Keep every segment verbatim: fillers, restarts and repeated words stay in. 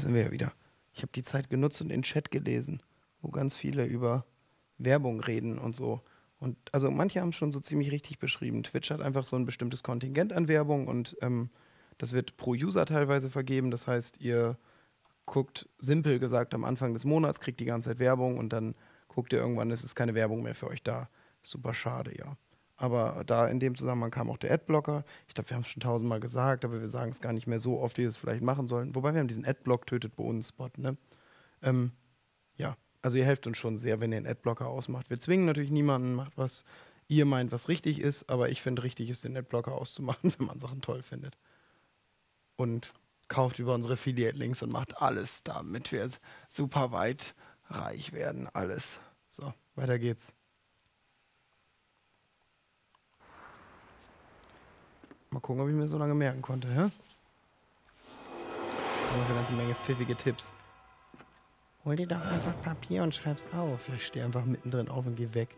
sind wir ja wieder. Ich habe die Zeit genutzt und den Chat gelesen, wo ganz viele über Werbung reden und so. Und also manche haben es schon so ziemlich richtig beschrieben. Twitch hat einfach so ein bestimmtes Kontingent an Werbung und ähm, das wird pro User teilweise vergeben. Das heißt, ihr guckt, simpel gesagt, am Anfang des Monats, kriegt die ganze Zeit Werbung und dann guckt ihr irgendwann, es ist keine Werbung mehr für euch da. Super schade, ja. Aber da in dem Zusammenhang kam auch der Adblocker. Ich glaube, wir haben es schon tausendmal gesagt, aber wir sagen es gar nicht mehr so oft, wie wir es vielleicht machen sollen. Wobei wir haben diesen Adblock tötet bei uns Bot, ne? Ähm, ja, also ihr helft uns schon sehr, wenn ihr einen Adblocker ausmacht. Wir zwingen natürlich niemanden, macht was ihr meint, was richtig ist, aber ich finde, richtig ist, den Adblocker auszumachen, wenn man Sachen toll findet. Und kauft über unsere Affiliate-Links und macht alles, damit wir super weit reich werden. Alles. So, weiter geht's. Mal gucken, ob ich mir so lange merken konnte, hä? Noch eine ganze Menge pfiffige Tipps. Hol dir doch einfach Papier und schreib's auf. Ich stehe einfach mittendrin auf und geh weg.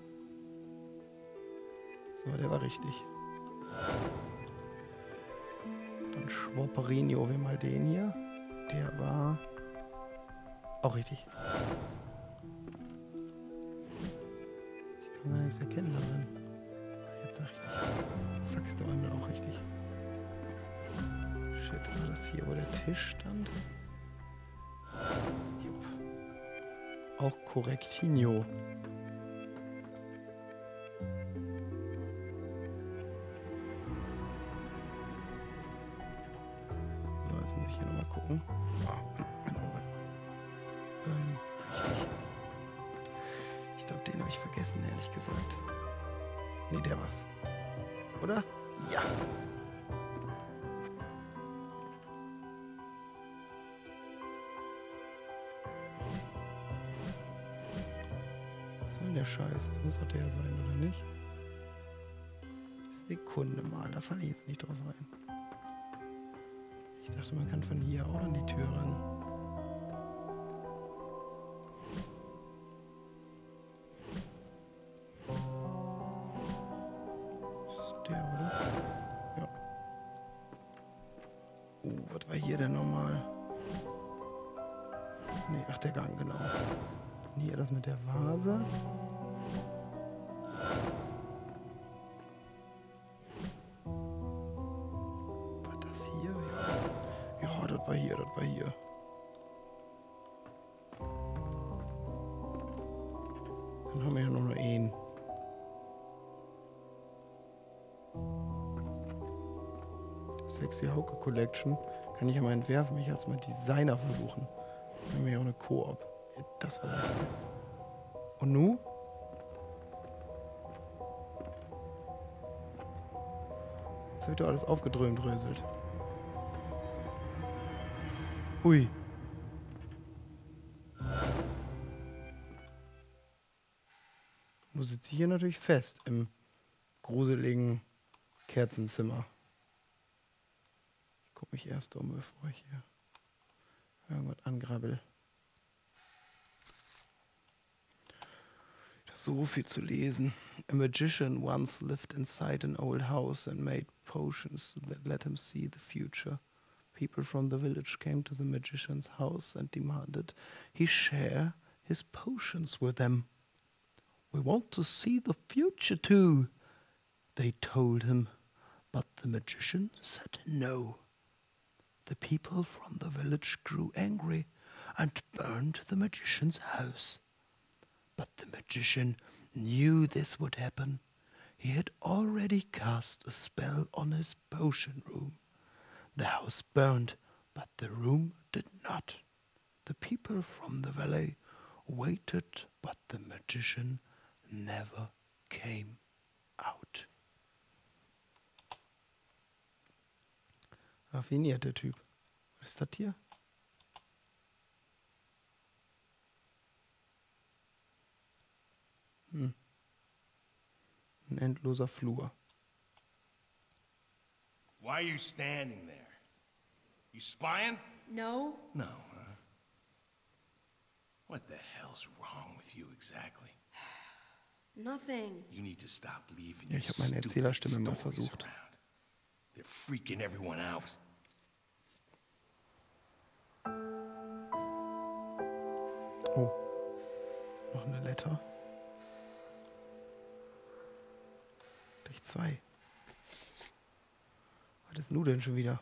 So, der war richtig. Dann schwopperinho wir mal den hier. Der war auch richtig. Ich kann gar nichts erkennen da drin. Jetzt richtig. Zack, ist der einmal auch richtig. Shit, war das hier, wo der Tisch stand? Jupp. Auch korrektinho. So, jetzt muss ich hier nochmal gucken. Oh, mein Auge. Ähm, richtig. Ich glaube, den habe ich vergessen, ehrlich gesagt. Nee, der war's. Oder? Ja! Was soll denn der Scheiß? Das muss doch der sein, oder nicht? Sekunde mal, da falle ich jetzt nicht drauf rein. Ich dachte, man kann von hier auch an die Tür ran. Der, oder? Ja. Oh, was war hier denn nochmal? Nee, ach, der Gang, genau. Und hier das mit der Vase. War das hier? Ja, ja, das war hier, das war hier. Dann haben wir ja nur noch einen. Sexy Hauke Collection. Kann ich ja mal entwerfen, mich als mal Designer versuchen. Dann haben wir ja auch eine Koop. Ja, das war das. Und nu? Jetzt wird doch alles aufgedröhnt-dröselt. Ui. Nun sitze ich hier natürlich fest im gruseligen Kerzenzimmer. Ich gucke mich erst um, bevor ich hier irgendwas angrabbel. So viel zu lesen. A magician once lived inside an old house and made potions that let him see the future. People from the village came to the magician's house and demanded he share his potions with them. We want to see the future too, they told him, but the magician said no. The people from the village grew angry and burned the magician's house. But the magician knew this would happen. He had already cast a spell on his potion room. The house burned, but the room did not. The people from the valley waited, but the magician never came out. Raffiniert, der Typ. Was ist das hier? Hm. Ein endloser Flur. Why are you standing there? You spying? No. No, huh? What the hell's wrong with you exactly? Nothing. You need to stop leaving Ja, your ich habe meine stupid Erzählerstimme mal stories versucht. around. They're freaking everyone out. Oh. Noch eine Letter. Gleich zwei. Was ist nun denn schon wieder?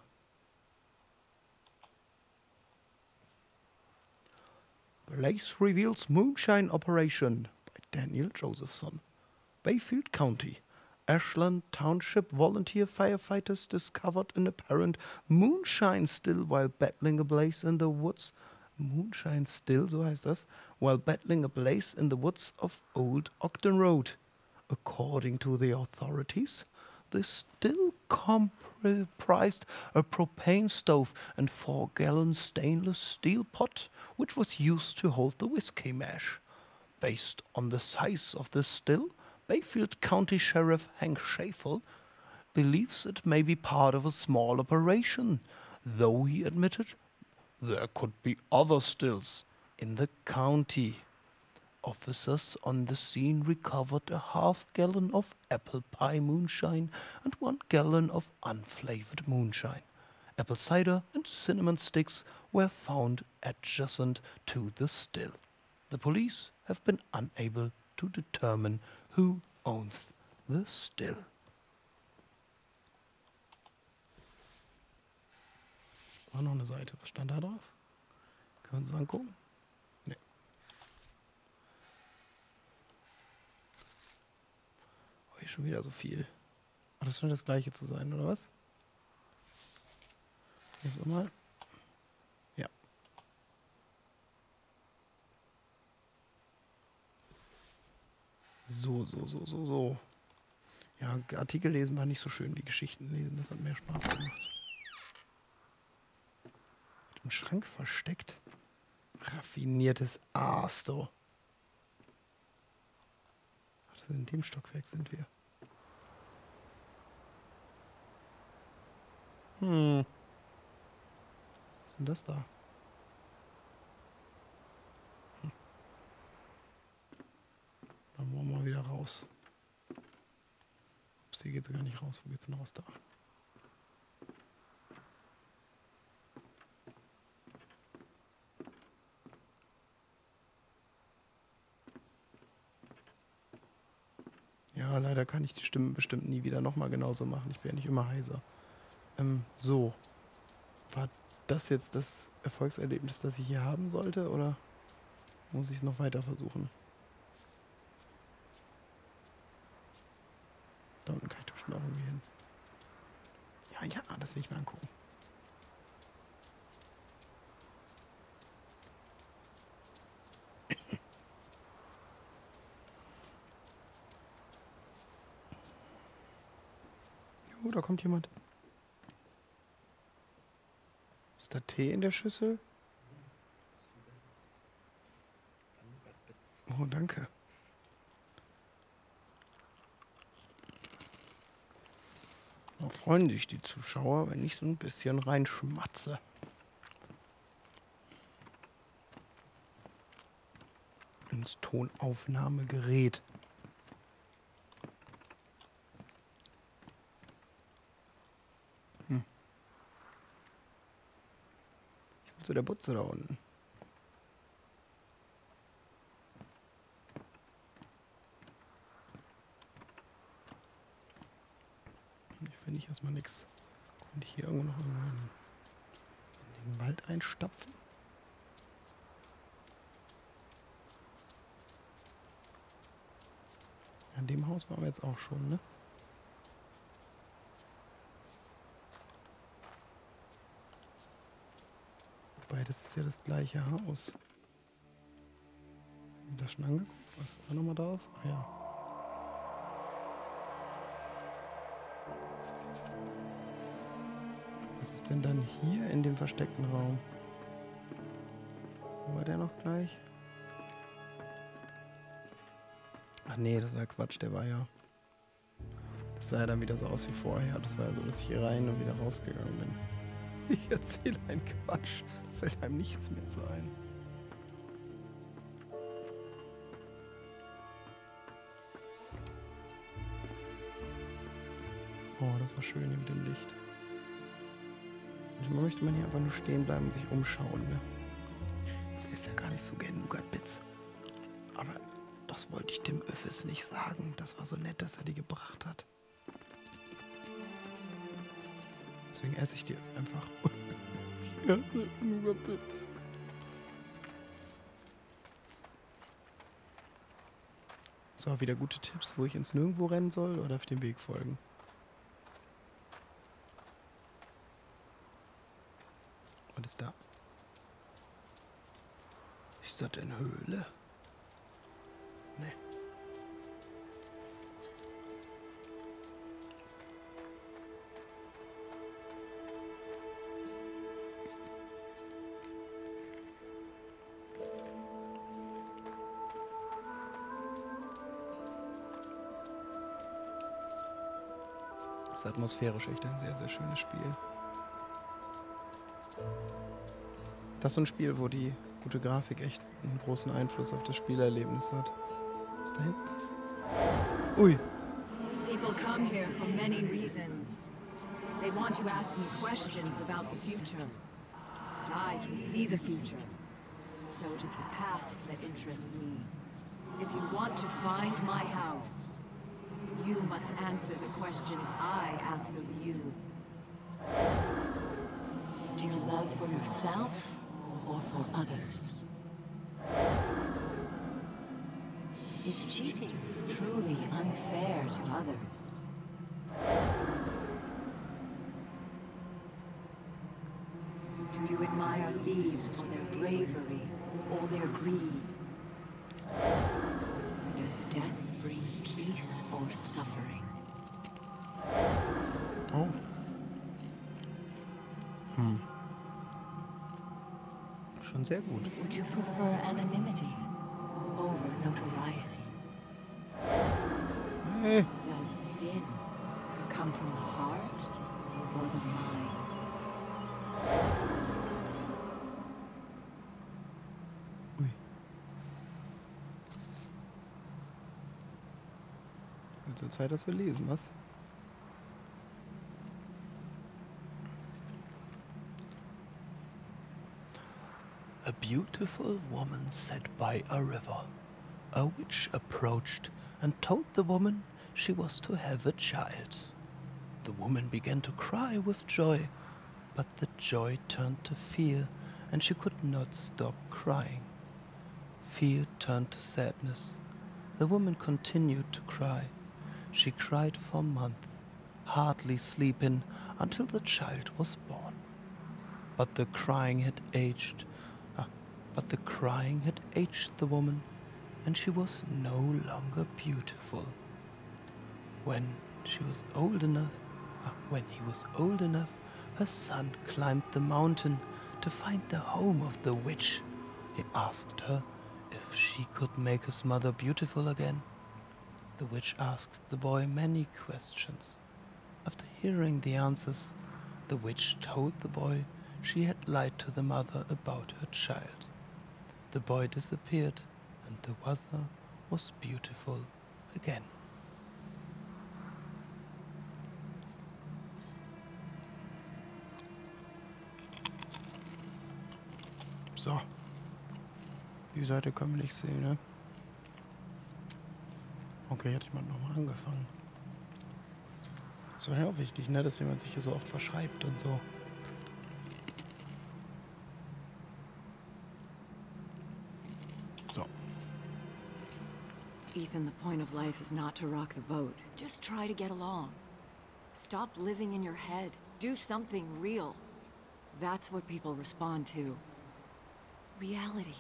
Blaze reveals moonshine operation by Daniel Josephson. Bayfield County. Ashland Township volunteer firefighters discovered an apparent moonshine still while battling a blaze in the woods. Moonshine still, so heißt das, while battling a blaze in the woods of Old Ogden Road. According to the authorities, the still comprised a propane stove and four-gallon stainless steel pot, which was used to hold the whiskey mash. Based on the size of the still, Bayfield County Sheriff Hank Schafel believes it may be part of a small operation, though he admitted there could be other stills in the county. Officers on the scene recovered a half gallon of apple pie moonshine and one gallon of unflavored moonshine. Apple cider and cinnamon sticks were found adjacent to the still. The police have been unable to determine who owns the still. War noch eine Seite. Was stand da drauf? Können wir uns das angucken? Nee. Oh, hier schon wieder so viel. Ach, das scheint das gleiche zu sein, oder was? Jetzt mal. Ja. So, so, so, so, so. Ja, Artikel lesen war nicht so schön wie Geschichten lesen. Das hat mehr Spaß gemacht. Im Schrank versteckt. Raffiniertes Aas, du. Ach, in dem Stockwerk sind wir. Hm. Was ist denn das da? Hm. Dann wollen wir mal wieder raus. Ups, hier geht sogar nicht raus. Wo geht's denn raus da? Ja, leider kann ich die Stimmen bestimmt nie wieder nochmal genauso machen. Ich bin ja nicht immer heiser. Ähm, so. War das jetzt das Erfolgserlebnis, das ich hier haben sollte? Oder muss ich es noch weiter versuchen? Da unten kann ich doch bestimmt auch irgendwie hin. Ja, ja, das will ich mir angucken. Oh, da kommt jemand. Ist da Tee in der Schüssel? Oh, danke. Da freuen sich die Zuschauer, wenn ich so ein bisschen reinschmatze. Ins Tonaufnahmegerät. Hm. Ich will zu der Butze da unten. Hier finde ich erstmal nichts. Könnte ich hier irgendwo noch in den Wald einstapfen? An dem Haus waren wir jetzt auch schon, ne? Wobei, das ist ja das gleiche Haus. Haben wir das schon angeguckt? Was war nochmal drauf? Ah ja. Was ist denn dann hier in dem versteckten Raum? Wo war der noch gleich? Ach nee, das war ja Quatsch, der war ja... Das sah ja dann wieder so aus wie vorher. Das war ja so, dass ich hier rein und wieder rausgegangen bin. Ich erzähle einen Quatsch. Da fällt einem nichts mehr zu ein. Oh, das war schön hier mit dem Licht. Manchmal möchte man hier einfach nur stehen bleiben und sich umschauen, ne? Der ist ja gar nicht so gern Nougat-Bits. Aber das wollte ich dem Öffis nicht sagen. Das war so nett, dass er die gebracht hat. Deswegen esse ich die jetzt einfach. Ich esse Nougat-Bits. So, wieder gute Tipps, wo ich ins Nirgendwo rennen soll oder auf dem Weg folgen. Was ist da? Ist das eine Höhle? Nee. Das ist atmosphärisch echt ein sehr, sehr schönes Spiel. Das ist so ein Spiel, wo die gute Grafik echt einen großen Einfluss auf das Spielerlebnis hat. Ist da hinten was? Ui. People come here for many reasons. They want to ask me questions about the future. I can see the future. So it is the past that interests me. If you want to find my house, you must answer the questions I ask of you. Do you love for yourself or for others? Is cheating truly unfair to others? Do you admire thieves for their bravery or their greed? Does death bring peace or suffering? Oh. Hm. Schon sehr gut. Would you prefer anonymity over notoriety? Hey. Does sin come from the heart or the mind? Ui. Wird so Zeit, dass wir lesen, was? A beautiful woman sat by a river. A witch approached and told the woman she was to have a child. The woman began to cry with joy, but the joy turned to fear, and she could not stop crying. Fear turned to sadness. The woman continued to cry. She cried for months, hardly sleeping, until the child was born. But the crying had aged. But the crying had aged the woman, and she was no longer beautiful. When she was old enough, uh, when he was old enough, her son climbed the mountain to find the home of the witch. He asked her if she could make his mother beautiful again. The witch asked the boy many questions. After hearing the answers, the witch told the boy she had lied to the mother about her child. The boy disappeared, and the mother was beautiful again. So. Die Seite können wir nicht sehen, ne? Okay, hätte ich mal nochmal angefangen. Das war ja auch wichtig, ne? Dass jemand sich hier so oft verschreibt und so. So. Ethan, the point of life is not to rock the boat. Just try to get along. Stop living in your head. Do something real. That's what people respond to. Reality.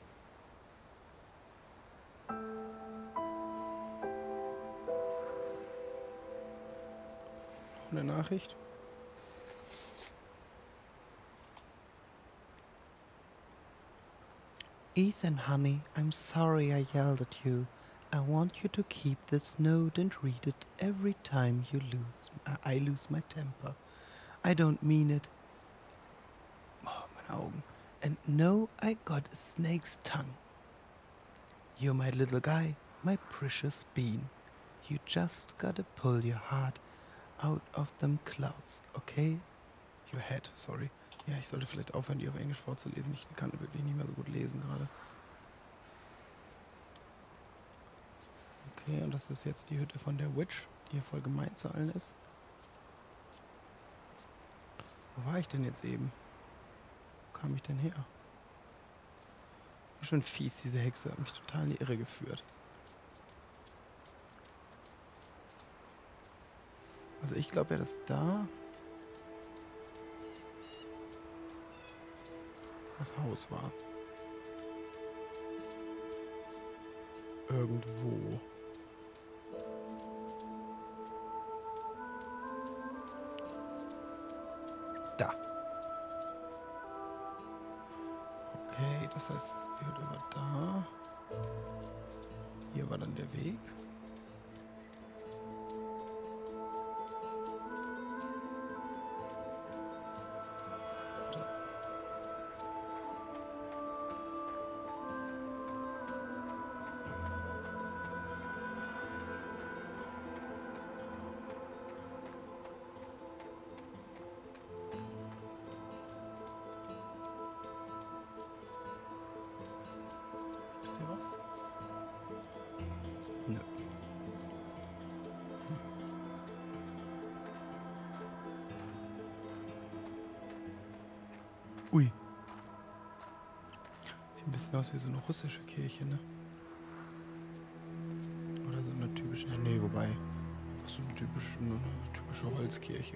Eine Nachricht. Ethan, honey, I'm sorry I yelled at you. I want you to keep this note and read it every time you lose. Uh, I lose my temper. I don't mean it. Oh, meine Augen. And no, I got a snake's tongue. You're my little guy, my precious bean. You just gotta pull your heart out of them clouds, okay? Your head, sorry. Ja, ich sollte vielleicht aufhören, die auf Englisch vorzulesen. Ich kann wirklich nicht mehr so gut lesen gerade. Okay, und das ist jetzt die Hütte von der Witch, die hier voll gemein zu allen ist. Wo war ich denn jetzt eben? Wo kam ich denn her? War schon fies, diese Hexe hat mich total in die Irre geführt. Also ich glaube ja, dass da das Haus war. Irgendwo. Da. Okay, das heißt, die Hütte war da. Hier war dann der Weg. Gibt's hier was? Nö. Ui. Sieht ein bisschen aus wie so eine russische Kirche, ne? Oder so eine typische. Ja, nee, wobei. So eine typische, eine typische Holzkirche.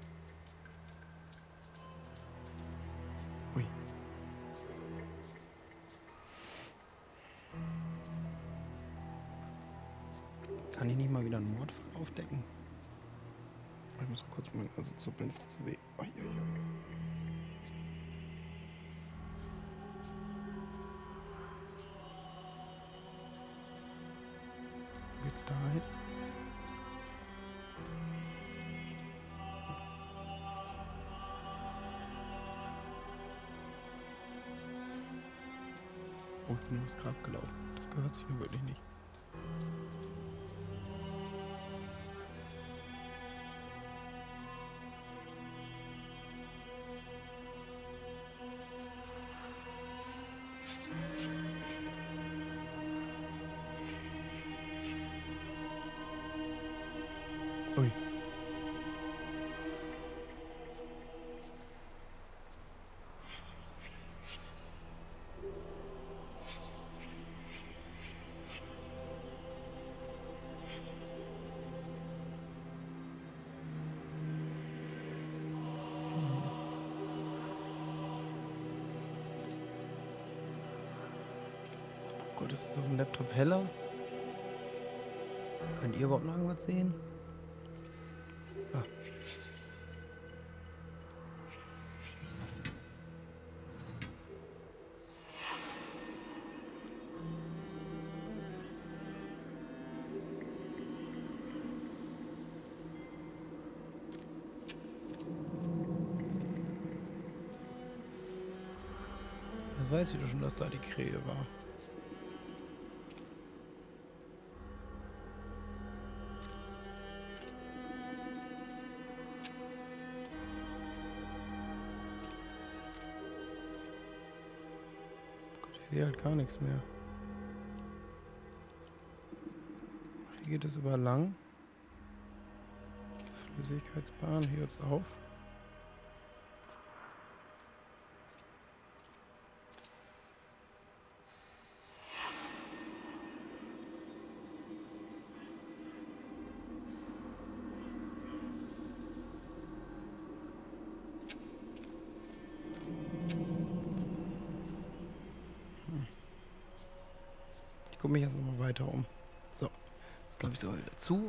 Ui. Kann ich nicht mal wieder einen Mordfall aufdecken? Ich muss mal kurz mal, also zuppeln ist zu weh. Ui, ui, ui. Wo geht's da hin? Oh, ich bin ums Grab gelaufen. Das gehört sich nur wirklich nicht. Ui. Oh Gott, ist das auf dem Laptop heller? Könnt ihr überhaupt noch irgendwas sehen? Ah. Da weiß ich doch schon, dass da die Krähe war. Ich sehe halt gar nichts mehr. Hier geht es überall lang. Die Flüssigkeitsbahn, hier hört es auf. Ich gucke mich jetzt nochmal weiter um. So, jetzt glaube ich sogar wieder zu.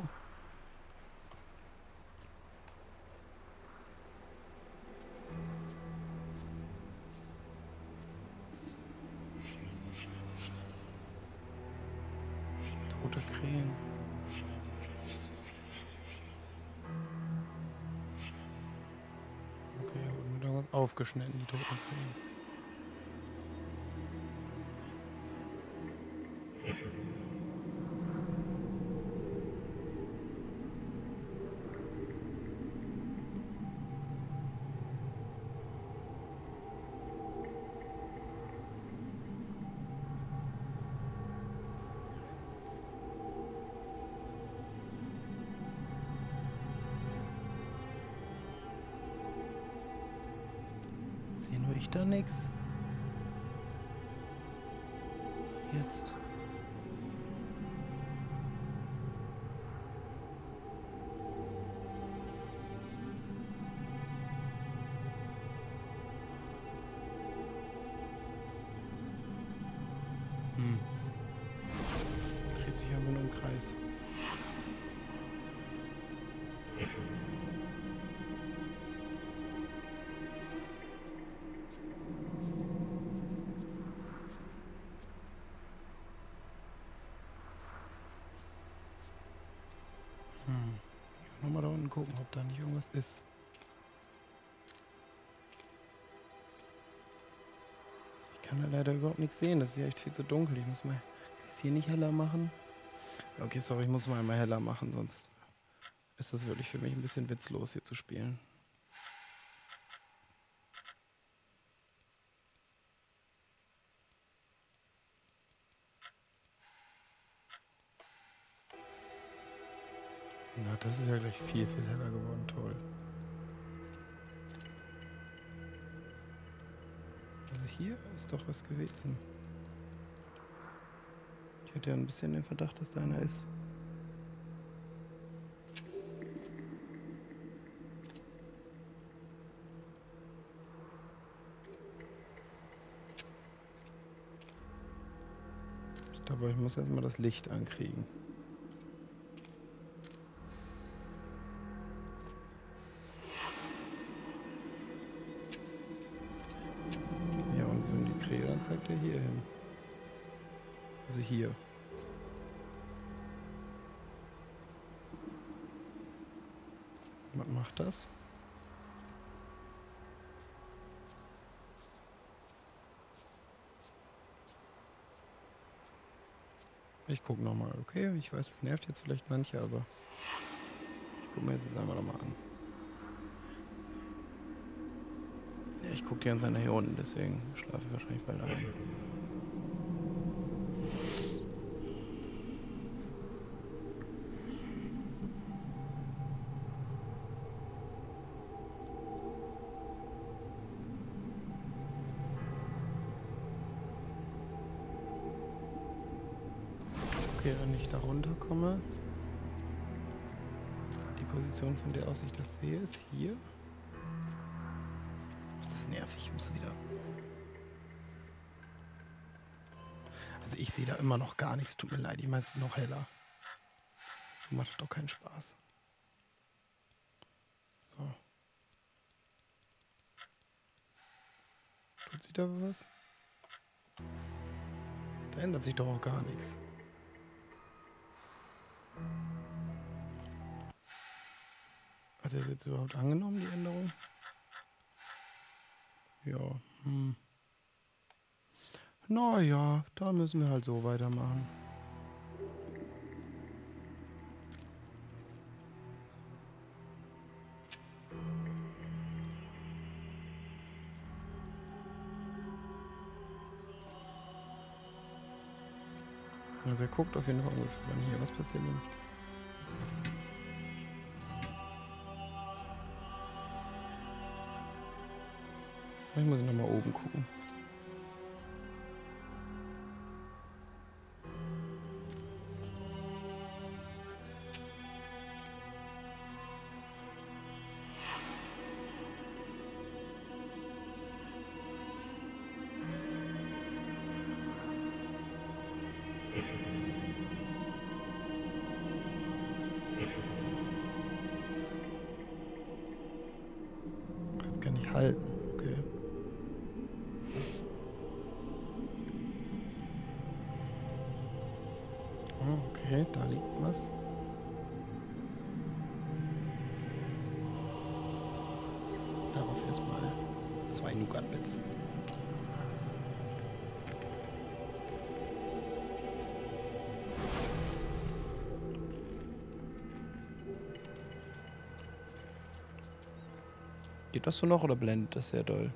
Tote Krähen. Okay, wurden mit irgendwas aufgeschnitten, die toten Krähen. Riecht da nix? Jetzt. Hm. Dreht sich aber nur im Kreis. Hm. Nochmal da unten gucken, ob da nicht irgendwas ist. Ich kann da leider überhaupt nichts sehen. Das ist ja echt viel zu dunkel. Ich muss mal... Kann ich es hier nicht heller machen? Okay, sorry, ich muss mal einmal heller machen, sonst ist das wirklich für mich ein bisschen witzlos, hier zu spielen. Na, das ist ja gleich viel, viel heller geworden. Toll. Also hier ist doch was gewesen. Ich hatte ja ein bisschen den Verdacht, dass da einer ist. Ich glaube, ich muss erstmal das Licht ankriegen. Ja, und wenn die Krähe, dann zeigt er hier hin. Also hier. Was macht das? Ich gucke nochmal, okay? Ich weiß, es nervt jetzt vielleicht manche, aber ich gucke mir jetzt das einfach nochmal an. Ja, ich gucke die ganze Zeit nach hier unten, deswegen schlafe ich wahrscheinlich bald ein. Okay, wenn ich da runterkomme, die Position, von der aus ich das sehe, ist hier. Ist das nervig? Ich muss wieder... Also ich sehe da immer noch gar nichts, tut mir leid, ich meine es ist noch heller. So macht das doch keinen Spaß. So. Tut sich da was? Da ändert sich doch auch gar nichts. Hat er es jetzt überhaupt angenommen, die Änderung? Ja, hm. Naja, da müssen wir halt so weitermachen. Also er guckt auf jeden Fall ungefähr, wenn hier was passiert. Ich muss nochmal oben gucken. Jetzt kann ich halten. Okay. Oh, okay, da liegt was. Darauf erstmal zwei Nougat-Bits. Geht das so noch oder blendet das sehr doll?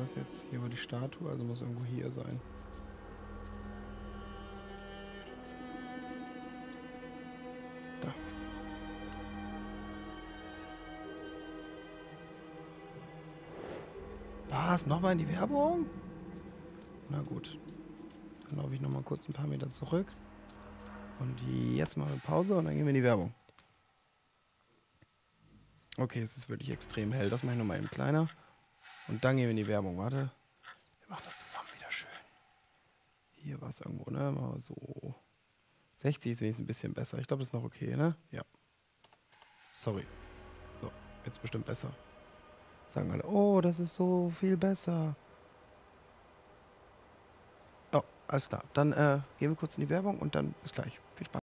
das jetzt? Hier war die Statue, also muss irgendwo hier sein. Da. Was? Nochmal in die Werbung? Na gut. Dann laufe ich nochmal kurz ein paar Meter zurück. Und jetzt machen wir Pause und dann gehen wir in die Werbung. Okay, es ist wirklich extrem hell. Das mache ich nochmal eben kleiner. Und dann gehen wir in die Werbung. Warte. Wir machen das zusammen wieder schön. Hier war es irgendwo, ne? Mal so. sechzig ist wenigstens ein bisschen besser. Ich glaube, das ist noch okay, ne? Ja. Sorry. So, jetzt bestimmt besser. Sagen alle, oh, das ist so viel besser. Oh, alles klar. Dann äh, gehen wir kurz in die Werbung und dann bis gleich. Viel Spaß.